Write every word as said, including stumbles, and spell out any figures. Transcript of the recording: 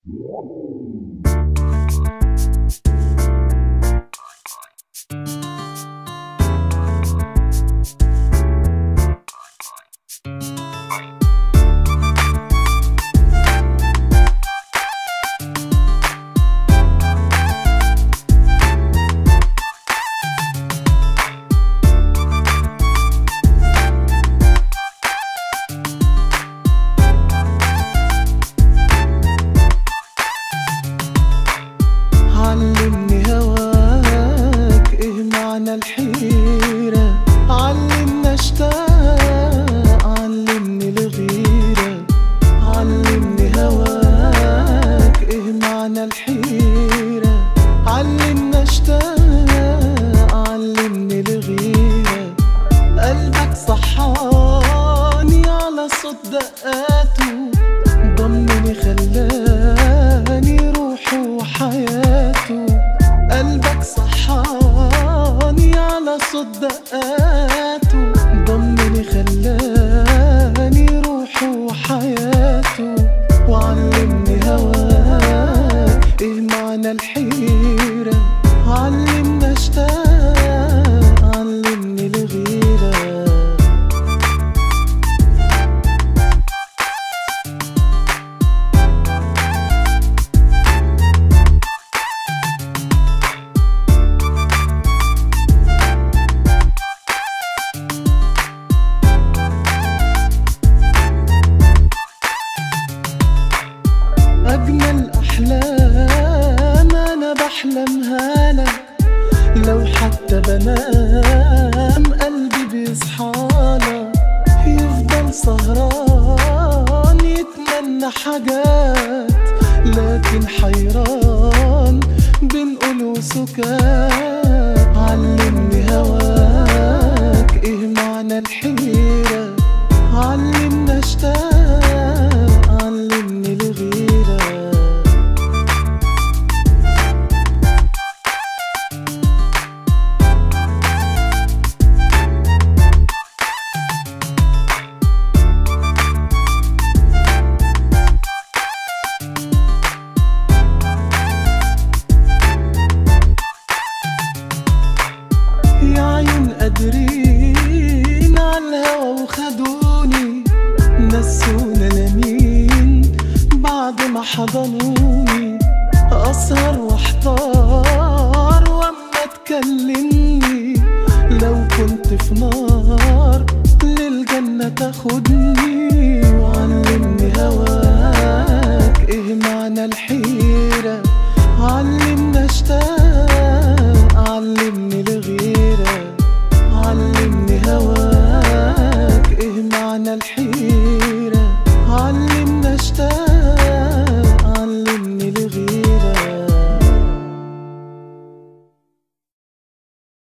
علمني هواك ايه معنى الحيرة، علمني اشتاق، علمني الغيرة. علمني هواك ايه معنى الحيرة، علمني اشتاق، علمني الغيرة. قلبك صحاني على صوت دقاته، ضمني خلاني روحه وحياته. قلبك صحاني على صوت دقاته، ضمني خلاني روحه وحياته. وعلمني هواك ايه معنى الحيرة، علمني اشتاق، علمني الغيرة. أجمل أحلام أنا بحلمها لك، لو حتى بنام قلبي بيصحالك. يفضل سهران يتمنى حاجات، لكن حيران بين قول وسكات. علمني هواك ايه معنى الحيرة، علمني اشتاق، علمني الغيرة. يا عيون قادرين عالهوا وخدوني، نسونا لمين بعد ما حضنوني. أسهر واحتار واما تكلمني، لو كنت في نار للجنة تاخدني. وعلمني هواك ايه معنى الحيرة، علمني اشتاق،